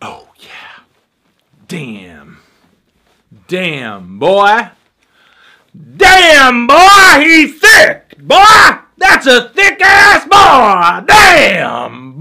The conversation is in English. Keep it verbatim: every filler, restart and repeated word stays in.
Oh, yeah. Damn. Damn, boy. Damn, boy, he's thick. Boy, that's a thick-ass boy. Damn.